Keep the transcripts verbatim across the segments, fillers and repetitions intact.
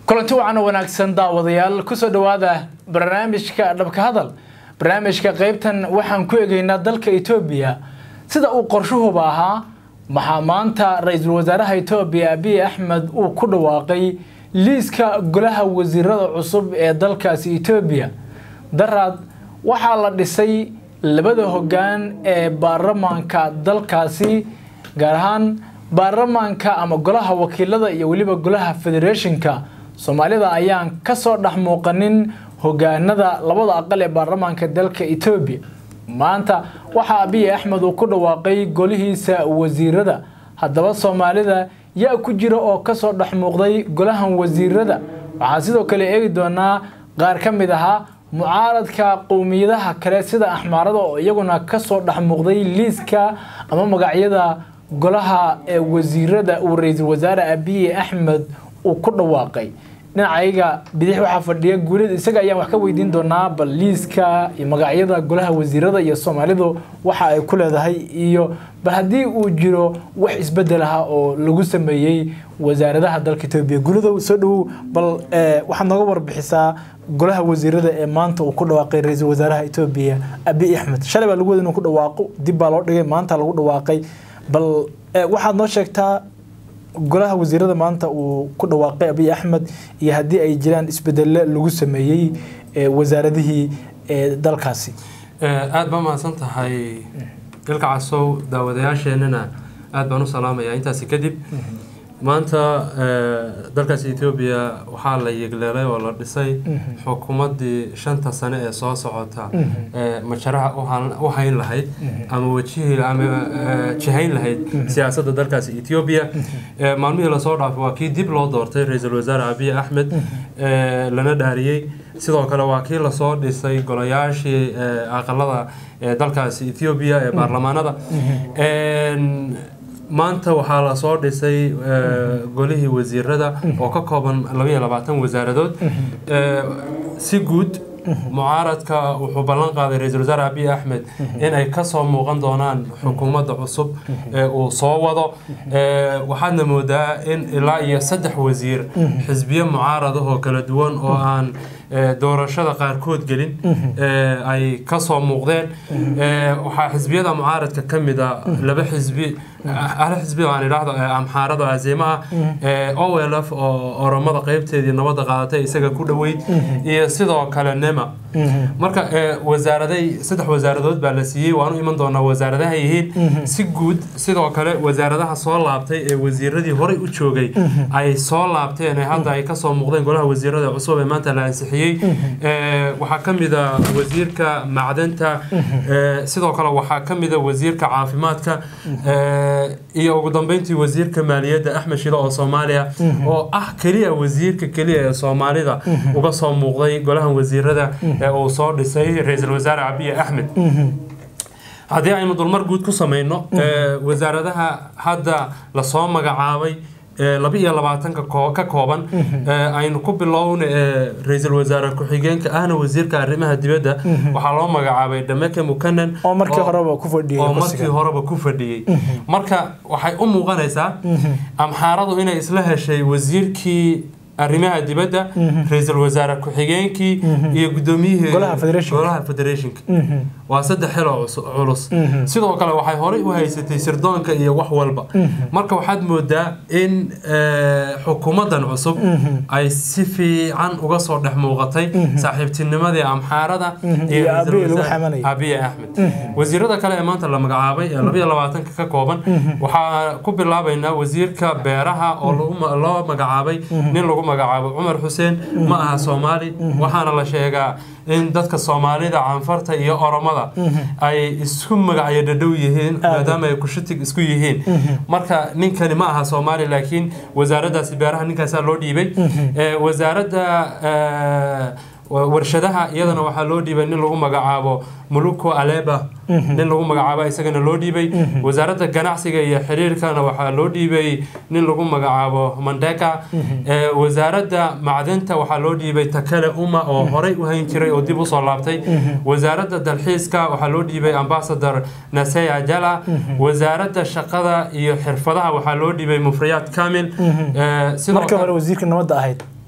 kulanti wacan wanaagsan daawadayaal ku soo dhawaada barnaamijka dhabka hadal barnaamijka qaybtan waxaan ku eegaynaa dalka Itoobiya sida uu qorshuhu ahaa maxaa maanta ra'iisul wasaaraha Itoobiya Abiy Ahmed uu ku dhawaaqay liiska golaha wasiirada cusub ee dalkaasi Itoobiya daraad waxa la dhisay labada hoggaan ee baarlamaanka dalkaasi gaar ahaan baarlamaanka ama golaha wakiilada iyo waliba golaha federationka Soomaalida ayaan ka soo dhaxmuuqanin hoggaanada labada aqal ee baarlamaanka dalka Itoobiya maanta waxa Abiy Ahmed uu ku dhawaaqay Golahiisa Wasiirada haddaba Soomaalida yaa ku jira oo ka soo dhaxmuuqday golahan wasiirada waxa sidoo kale eegi doonaa qaar ka mid ah mucaaradka qowmiyadaha kale sida Axmaarada oo iyaguna ka soo dhaxmuuqday liiska ama magacyada golaha ee wasiirada uu ra'iisul wasaare Abiy Ahmed uu ku dhawaaqay dhinacayga bidix waxa fadhiya guulid isaga ayaan wax ka weydiin doonaa bal liiska iyo magacyada golaha wasiirada iyo Soomaalidu waxa ay ku leedahay iyo bal hadii uu jiro wax isbedel ah oo lagu sameeyay wasaaradaha dalka Itoobiya guulidu soo dhaw bal waxa naga warbixisaa golaha wasiirada ee maanta uu ku dhawaaqay ra'iisul wasaaraha Itoobiya Abiy Ahmed shalay baa lagu wada inuu ku dhawaaqo dib baa loo dhigay maanta lagu dhawaaqay bal waxaad noo sheegtaa golaha wasiirada maanta uu ku dhawaaqay Abiy Ahmed iyo hadii ay jiraan isbedel lagu sameeyay wasaaradihii dalkaasi aad baa mahadsan tahay ilka casow daawadayaasheenana aad baan u salaamayaa intaas kadib maanta dalkaasi Itoobiya waxa la yeegleelay oo la dhisay xukuumadii shanta sano ee soo socota ee masharaxa u hayn lahayd ama wajihi ama jihayn lahayd siyaasadda dalkaasi Itoobiya maalmihii la soo dhaafay waa kii dib loo doortay ra'iisul wasaare Abiy Ahmed lana dhaariyay sidoo kale waa kii la soo dhisay golayaashii aqalada dalkaasi Itoobiya ee baarlamaanada maanta waxaa la soo dhisay golihii wasiirada oo ka kooban laba iyo labaatan wasaaradood si guud mucaaradka wuxuu ballan qaaday ra'iisul wasaare Abiy Ahmed in ay ka soo muuqan doonaan xukuumadda cusub ee uu soo wado waxaadna moodaa in ilaa iyo saddex wasiir xisbiyo mucaarad oo kala duwan oo aan doorashada qaarkood gelin ay ka soo muuqdeen waxa xisbiyada mucaaradka kamid ah laba xisbi ahla xisbi aan ilaahdo amxaarada azeema O L F oo oramada qaybteedii nabadda qaadatay isaga ku dhaweyd iyo sidoo kale nema marka wasaaraday saddex wasaaradood baa la siiyay waanu iman doonaa wasaaradaha yihiin si guud sidoo kale wasaaradaha soo laabtay ee wasiiradii hore u joogay ay soo laabteen hadda ay ka soo muuqdeen golaha wasiirada cusub ee maanta la ansixiyay waxa kamid ah wasiirka macdanta sidoo kale waxa kamid ah wasiirka caafimaadka iyo ugu dambeyntii wasiirka maaliyadda Axmed Shilo oo Soomaaliya oo ah kaliya wasiirka kaliya ee Soomaalida uga soo muuqday golaha wasiirada ee uu soo dhisay ra'iisul wasaare Abiy Ahmed hadii aynu dulmar guud ku sameeyno wasaaradaha hadda la soo magacaabay laba iyo labaatan ka kooban aynu ku bilowno ra'iisul wasaare ku-xigeenka ahna wasiirka arrimaha dibadda waxa loo magacaabay Dameke Mukanan oo markii horeba ku fadhiyay oo markii horeba ku fadhiyay marka waxay u muuqanaysaa amxaaradu inay isla heshay wasiirkii arrimaha dibadda ra'iisul wasaare ku-xigeenkii iyo gudoomiyihii golaha federationka waa saddex xil oo culus sidoo kale waxay hore u haysatay sirdoonka iyo wax walba marka waxaad moodaa in xukuumadan cusub ay si fiican uga soo dhex muuqatay saaxiibtinimadii amxaarada iyo Abiy Ahmed wasiirada kale ee maanta la magacaabay ee laba iyo labaatan ka kooban waxa ku bilaabaynaa wasiirka beeraha oo loo magacaabay nin lagu magacaabo Umar Hussein ma aha Somali waxaana la sheegaa in dadka Soomaalida caanfarta iyo Oromada ay isku magacyo dhadhow yihiin maadaama ay ku shitig isku yihiin marka ninkani ma aha Somali laakiin wasaaraddaasi beeraha ninkaas loo dhiibay wasaaradda warshadaha iyadana waxa loo dhiibay nin lagu magacaabo Muluko Aleba nin lagu magacaabo isagana loo dhiibay wasaaradda ganacsiga iyo xiriirkana waxa loo dhiibay nin lagu magacaabo Mandeka wasaaradda macdanta waxa loo dhiibay Takale Uma oo horey u hayn jiray oo dib u soo laabtay wasaaradda dalxiiska waxa loo dhiibay Ambassador Nasaya Jala wasaaradda shaqada iyo xirfadaha waxa loo dhiibay Mufriyat Kamil sidoo kale wasiirka nabadda ahayd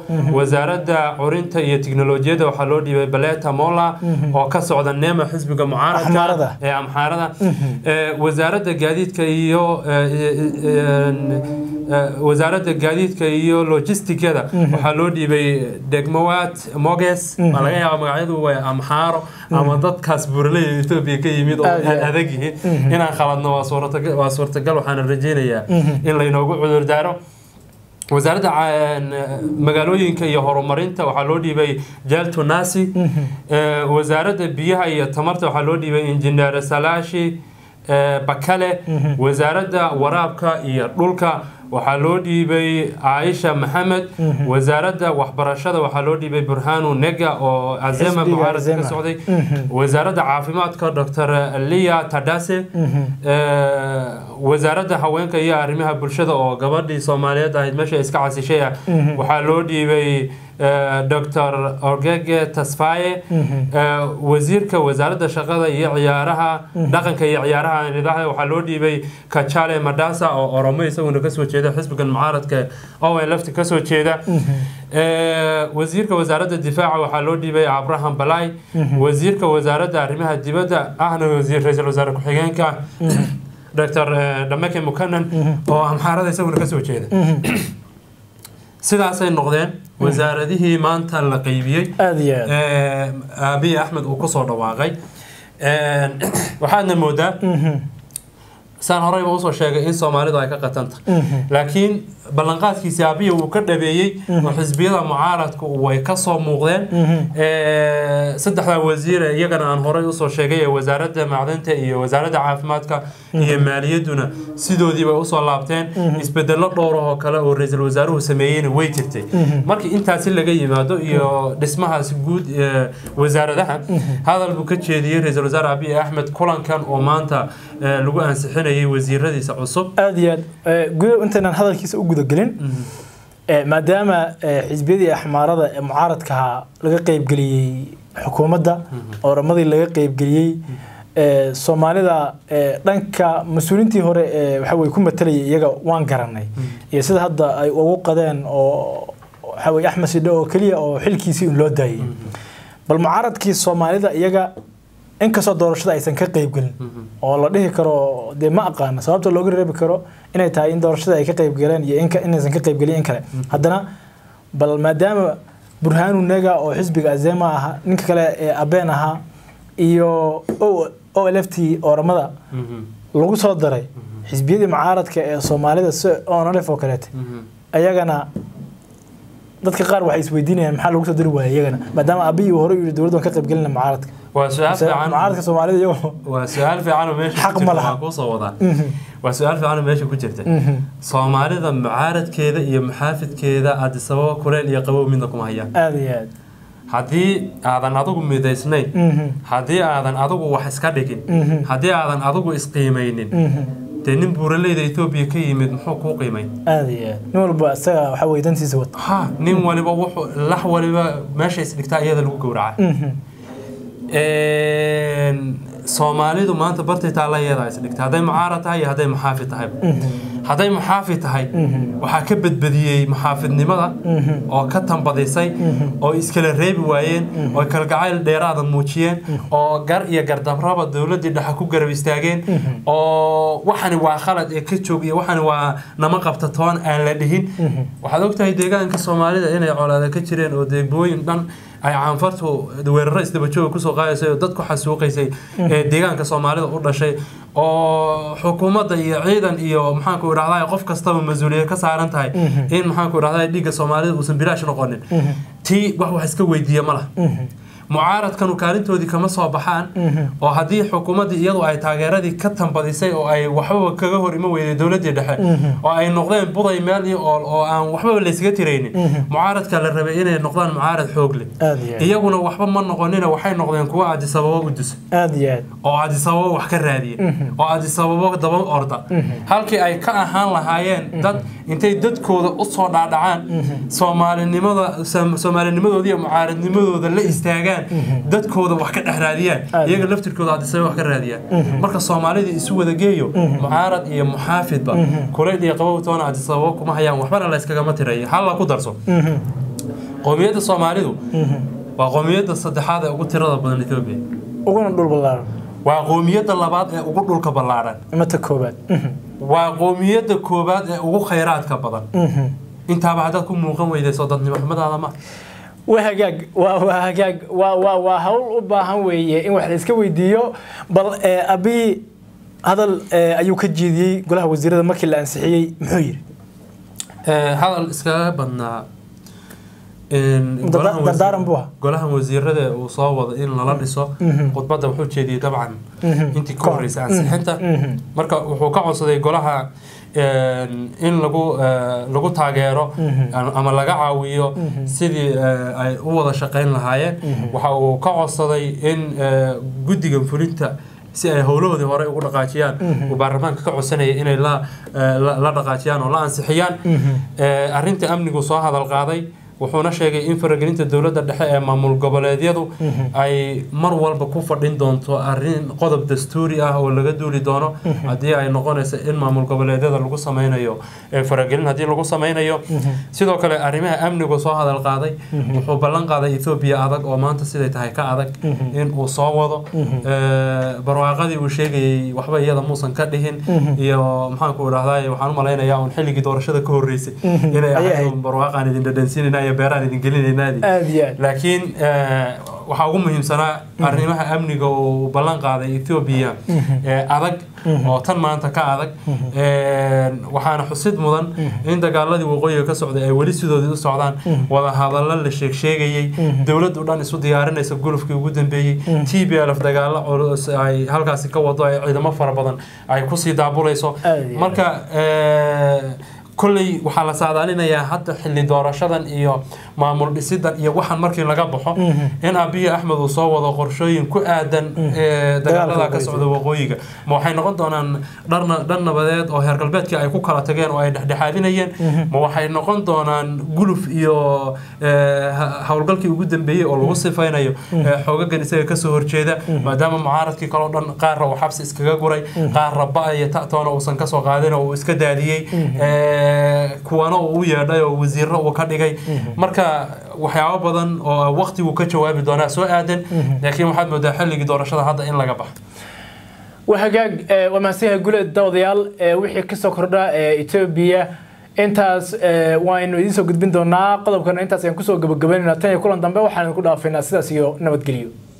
wasaaradda curinta iyo tiknoolajiyada waxaa loo dhiibay Baleta Mola oo ka socda neema xisbiga mucaaradka ee amxaarada wasaaradda gaadiidka iyo wasaaradda gaadiidka iyo logistikada waxaa loo dhiibay degmawad moges ma laga yaabo magacyadu way amxaaro ama dadkaas burleyda Ethiopia ka yimid oo adag yihiin inaan khaladno waa suurtagal waa suurtagal waxaan rajeynayaa in la inoogu cudur daaro wasaaradda magaalooyinka iyo horumarinta waxaa loo dhiibay Jalto Nasi wasaaradda biyaha iyo tamarta waxaa loo dhiibay Engineer Salashi Bakale wasaaradda waraabka iyo dhulka waxaa loo dhiibay Aisha Maxamed wasaaradda waxbarashada waxaa loo dhiibay Burhanu Nega oo azema mucaaradka ka socday wasaaradda caafimaadka Doctor Liya Tadase wasaaradda haweenka iyo arrimaha bulshada oo gabadhii Soomaaliyeed ahayd meesha iska casishay waxaa loo dhiibay Doctor Orgege Tasfaye wasiirka wasaaradda shaqada iyo ciyaaraha dhaqanka iyo ciyaaraha nidaamka waxaa loo dhiibay Kachale Madasa oo Oromo isaguna ka soo jeeda xisbiga mucaaradka oo ay lafti ka soo jeeda wasiirka wasaaradda difaaca waxaa loo dhiibay Abraham Balay wasiirka wasaaradda arrimaha dibadda ahna wasiir ra'iisul wasaare ku xigeenka Doctor Dameke Mukanan oo amxaarada isaguna ka soo jeeda sidaas ay noqdeen wasaaradihii maanta la qaybiyay ee Abiy Ahmed uu ku soo dhawaaqay ee waxaadna moodaa saan horey u soo sheegay in Soomaalidu ay ka qatanta laakiin ballanqaadkiisa Abiy uu ka dhabeeyay oo xisbiyada mucaaradku way ka soo muuqdeen ee saddexda wasiir iyagana aan horey u soo sheegay wasaaradda macdanta iyo wasaaradda caafimaadka iyo maaliyaduna sidoodii bay u soo laabteen isbedelo dhowr oo kale oo ra'iisul wasaaruhu sameeyeen way jirtay markii intaas laga yimaado iyo dhismahaas guud ee wasaaradaha hadal buu ka jeediyay ra'iisul wasaare Abiy Ahmed kulankan oo maanta lagu ansixinayay wasiiradiisa cusub aad iyo aad guud intaan hadalkiisa u guda gelin maadaama xisbiyadii axmaarada ee mucaaradka laga qayb galiyay xukuumadda oo ramadii laga qayb galiyay Soomaalida dhanka mas'uuliyiintii hore waxa way ku matalayay iyaga waan garanay iyo sida hadda ay ugu qadeen oo waxa way Axmed Sidho oo kaliya oo xilkiisii in loo daayay bal mucaaradkii Soomaalida iyaga in ka soo doorashada aysan ka qayb galin oo la dhihi karo de ma aqaan sababta looga reebi karo inay tahay in doorashada ay ka qayb galeen iyo in ka inaysan ka qayb galin in kale haddana bal maadaama Burhanu Nega oo xisbiga azema aha ninka kale ee abeen aha iyo O L F T oo ramada lagu soo daray xisbiyada mucaaradka ee Soomaalida si oo nolef oo kale ayagana dadka qaar waxay isweydiinayaan maxaa lagu soo diri waayay iyagana maadaama Abiy uu hore u dawladda ka qayb galin mucaaradka waa su'aal fiican mucaaradka Soomaalida iyagu waa su'aal fiican oo meesha xaq ma laha ku soo wada waa su'aal fiican oo meesha ku jirta Soomaalida mucaaradkeeda iyo muxaafidkeeda aad sabab kuleel iyo qabow midna kuma hayaan aad iyo aad hadii aadan adigu midaysnayn hadii aadan adigu wax iska dhigin hadii aadan adigu isqiimaynin تنين بورلي ده إثيوبيا كي يمد محوك قيمين. هذه نور بس waxa way dantiisa wad. Ha nin waliba wuxuu lax waliba meesha isdhigtaa iyada lagu gowraca. Een Soomaalidu maanta bartay taala iyada isdhigtaa haday mucaarad tahay haday muxaafid tahay. Haday muxaafid tahay waxa ka badbadiyay muxaafidnimada oo ka tanbadisay oo iskala reebi waayeen oo kala gacayl dheeraad muujiyeen oo gar iyo gardabraba dawladda dhaxa ku garab istaageen oo waxani waa khalad ee ka joogiyo waxani waa nama qabta toon aan la dhihin waxaad ogtahay deegaanka Soomaalida inay colaada ka jireen oo deegbooyin dhan ay caanfartu weeraro isdaba joog ku soo qaadayso dadku xasuuqaysay ee deegaanka Soomaalida u dhashay oo xukuumadda iyo ciidan iyo maxaan ku raacday qof kastaba mas'uuliyad ka saaran tahay in maxaan ku raacday dhiga Soomaalida uusan bilaash noqonin tii wax wax iska weydiiyo malaha معارض كانوا كارنتودي كما soo baxaan oo hadii xukuumadda iyadu ay taageeradii ka tambadisay oo ay waxba kaga hor ima weeyay dawladda dhexe oo ay noqdeen buday meel oo aan waxba la iskaga tireynin mucaaradka la rabay inay noqdaan mucaarad xoog leh iyaguna waxba ma noqonina waxay noqdeen kuwa Addis Ababa u dus aad iyo aad oo Addis Ababa wax ka raadiye oo Addis Ababa daba orda halkii ay ka ahaan lahaayeen dad intay dadkooda u soo dhaadhacaan Soomaalinimada Soomaalinimadooda iyo mucaaradnimadooda la istaagaan dadkooda wax ka dhaxraadiyaan iyaga laftirkooda Addis Ababa wax ka raadiyaan marka Soomaalida isu wada geeyo mucaarad iyo muxaafidba kuleed iyo qabowtoona Addis Ababa kuma hayaan waxba la iskaga ma tiray hal la ku darso qowmiyadda Soomaalidu waa qowmiyadda saddexaad ee ugu tirada badan Itoobiya ugu dhul balaaran waa qowmiyadda labaad ee ugu dhulka balaaran mata koobaad waa qowmiyadda koobaad ee ugu khayraadka badan intaaba hadda ku muuqan weyday soo dadnimo xumadaada ma وهاجاج وهاجاج وهول أباهم ويا إن واحد يسكوي ديو بل أبي هذا أيو كجدي قلها وزير المكي الأنسحي محير هذا الإسكاب أن دارم بوها قلها وزير هذا وصاوض إن الله لسه قد بدأ وحوش جدي طبعا أنت كوريس أنسحنت مركا وحوكا صدي قلها in lagu lagu taageero ama laga caawiyo sidii ay u wada shaqeyn lahaayeen waxa uu ka codsaday in guddiga fulinta si ay howlahoodii hore ugu dhaqaajiyaan oo baarlamaanka ka codsanaya inay la la dhaqaajiyaan oo la ansixiyaan arrinta amnigu soo hadal qaaday wuxuuna sheegay in faragelinta dawladda dhexe ee maamul goboleedyadu ay mar walba ku fadhin doonto arrin qodob dastuuri ah oo laga duuli doono hadii ay noqonayso in maamul goboleedyada lagu sameeyo ee faragelin hadii lagu sameeyo sidoo kale arrimaha amniga soo hadal qaaday wuxuu ballan qaaday Ethiopia adag oo maanta siday tahay ka adag in uu soo wado barwaaqadii uu sheegay waxba iyada muusan ka dhihin iyo maxaan ku raahday waxaan u maleynayaa in xilligii doorashada ka horeysay inay ahayd barwaaqan idin dhadhansiinayna beeraan idin gelinaynaadii laakiin waxa ugu muhiimsanaa arrimaha amniga oo ballan qaaday Ethiopia ee adag oo tan maanta ka adag waxaana xusid mudan in dagaaladii waqooyiga ka socday ay wali sidoodii u socdaan wada hadallo la sheeg sheegayay dawladdu dhan isu diyaarinaysa gulufkii ugu dambeeyay T B L F dagaalo ay halkaas ka wado ay ciidamo fara badan ay ku sii daabulayso marka كلي وحلا سعدانين يا حتى حل دورشدن إياه معمول بسيدن إياه واحد مركي لقى بحق إن أبي أحمد وصوّد قرشين كأدن دجالا كسعود وقويجا ما حين قدنا درنا درنا بدأت أو هرقلبات كأي كوكلا تجين أو دحادين ين ما حين قدنا جلوف إياه حولقلك وجود بيه أو الوصف فين إياه حوجا جنسية كسر كذا ما دام معارض كي قالوا قارة وحبس إسكجوري قارة بقى يتأتون وصن كسر قادين أو إسكدادية kuwana uu yeedhay oo wasiirro uu ka dhigay marka waxyaabo badan oo waqti uu ka jawaabi doona soo aadan laakiin waxaad moodaa xilligii doorashada hadda in laga baxo وهجاج ومسيح جلد دوديال وحي كسر كردا إثيوبيا intaas waa inuu idin soo gudbin doonaa qodobkan intaas ayaan ku soo gabagabeynaa tan iyo kulan dambe waxaan ku dhaafaynaa sidaas iyo nabadgelyo